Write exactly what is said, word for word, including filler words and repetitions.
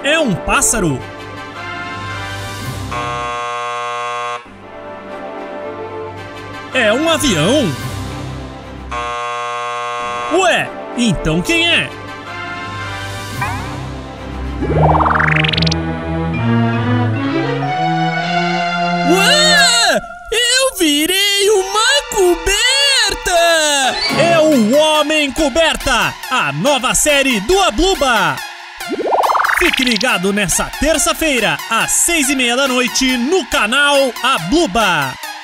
É um pássaro? É um avião? Ué, então quem é? Ué, eu virei uma coberta! É o Homem Coberta, a nova série do Abluba! Fique ligado nessa terça-feira, às seis e meia da noite, no canal Abluba!